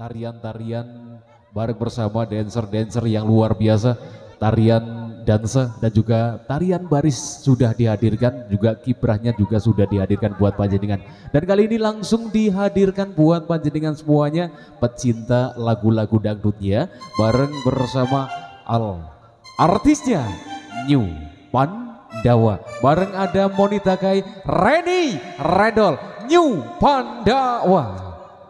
tarian-tarian bareng bersama dancer-dancer yang luar biasa, tarian dansa dan juga tarian baris sudah dihadirkan, juga kiprahnya juga sudah dihadirkan buat panjenengan. Dan kali ini langsung dihadirkan buat panjenengan semuanya pecinta lagu-lagu dangdutnya bareng bersama artisnya New Pandawa. Bareng ada Monita Kai, Reni Redol, New Pandawa.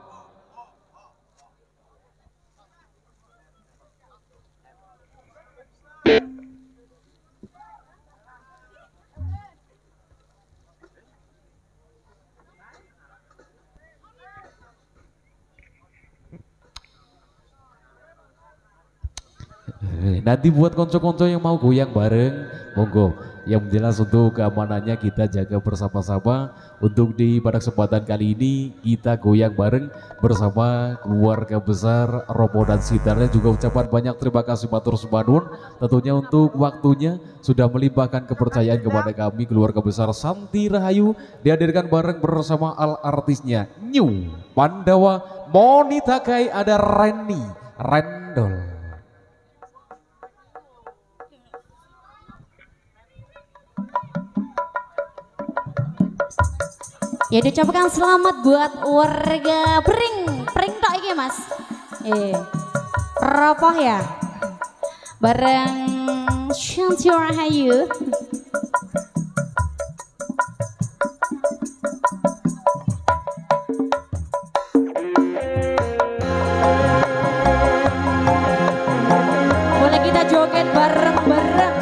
Nanti buat konco-konco yang mau goyang bareng, monggo. Yang jelas untuk keamanannya kita jaga bersama-sama. Untuk pada kesempatan kali ini kita goyang bareng bersama keluarga besar Romo dan Sitarnya. Juga ucapan banyak terima kasih matur sumanun. Tentunya untuk waktunya sudah melimpahkan kepercayaan kepada kami keluarga besar Santi Rahayu. Dihadirkan bareng bersama artisnya New Pandawa, Monita Kai, ada Reni Rendol. Ya diucapkan selamat buat warga Pring tok iki Mas. Ropoh ya. Bareng Shanti Rahayu. Boleh kita joget bareng-bareng.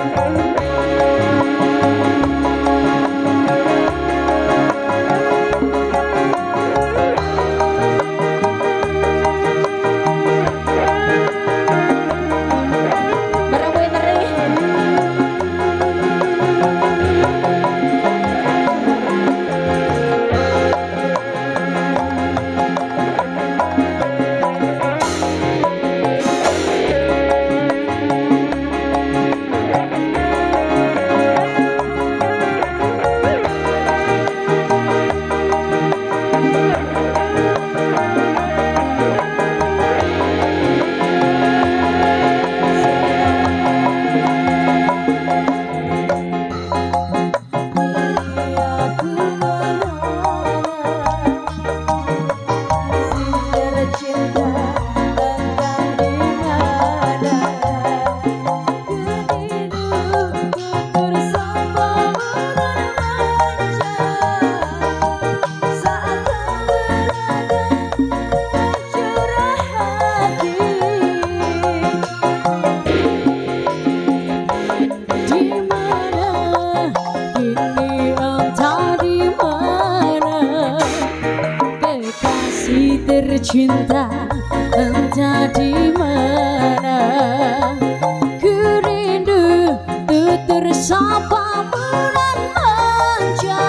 Tercinta entah di mana, ku rindu tutur sapa bulan manja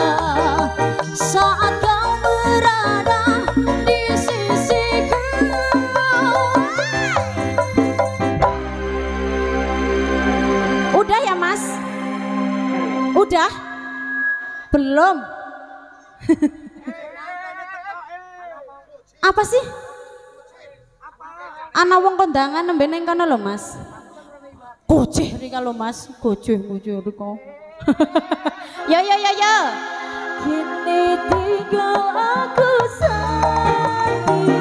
saat kau berada di sisiku. Udah ya Mas? Udah? Belum? Apa sih? Ana wong kondangan nembe ning kono lho Mas. Gojeh rika lho Mas, gojeh rika. Ya. Kini tinggal aku sendiri.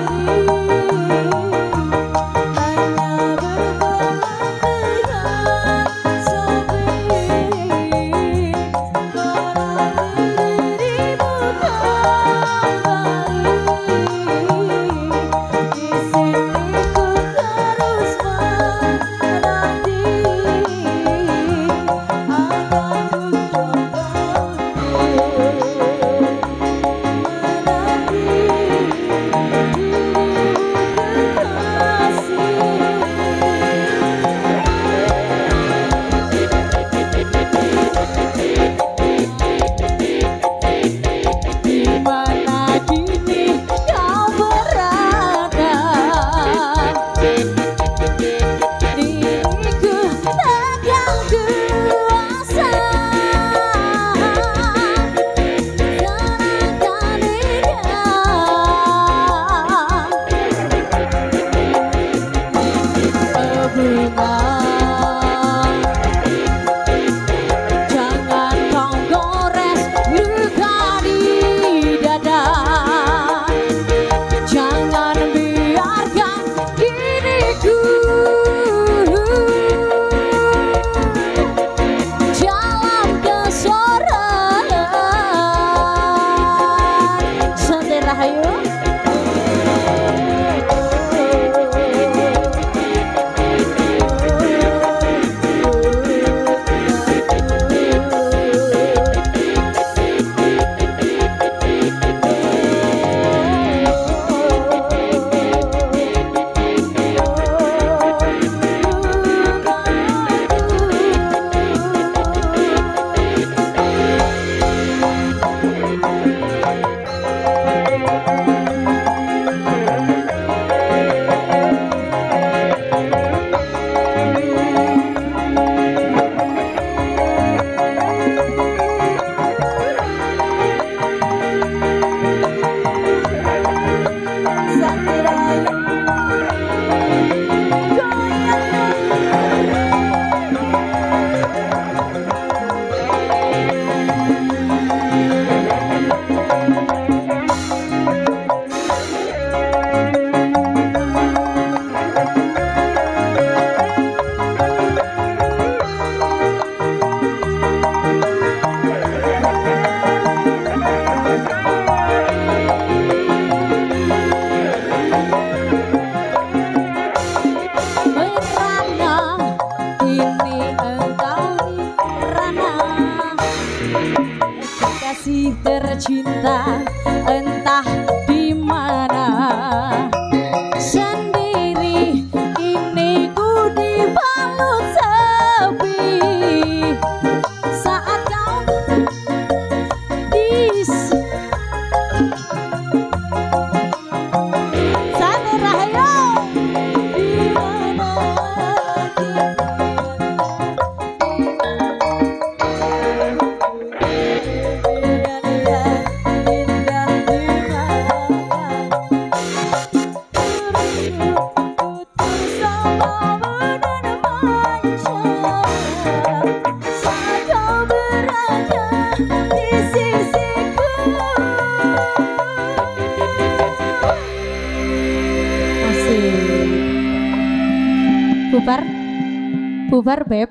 Bubar beb.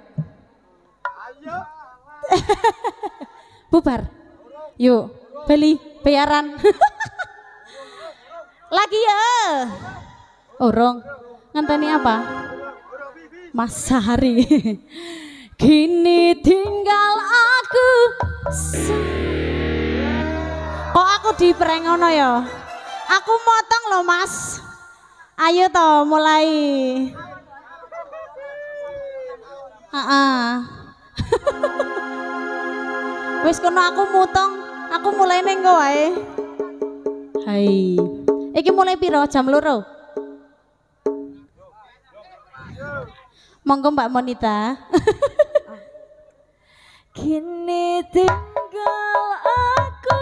Bubar. Yuk, beli bayaran. Lagi ya. Orong. Ngenteni apa? Mas Sahari. Kini tinggal aku. Kok aku diprengono ya? Aku motong loh Mas. Ayo toh mulai. Wis kono aku mutong, aku mulai ning kowe wae. Hai. Iki mulai piro? Jam 2. Monggo Mbak Monita. Kini tinggal aku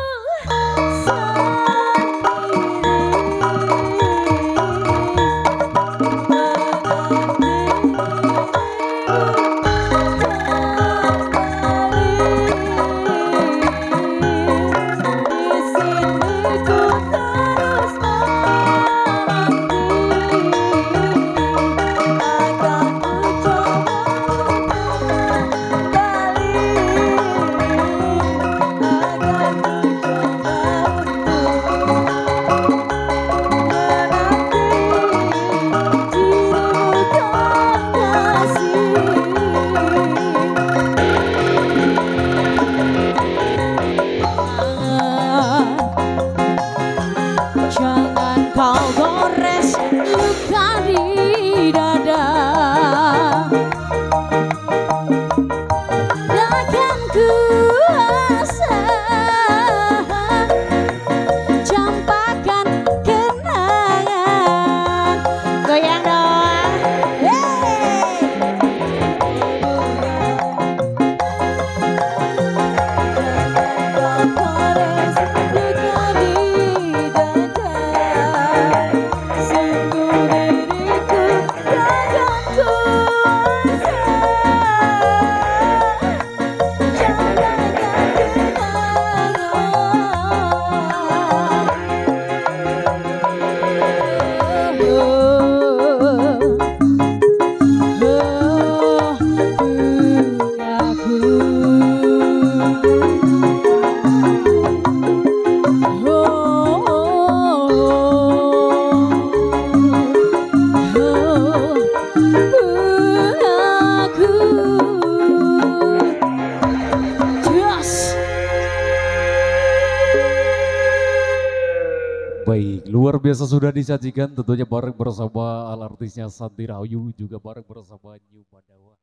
Baik, luar biasa sudah disajikan tentunya bareng bersama artisnya Santi Rahayu juga bareng bersama New Pandawa.